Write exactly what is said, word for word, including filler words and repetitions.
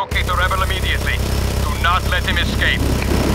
Locate the rebel immediately. Do not let him escape.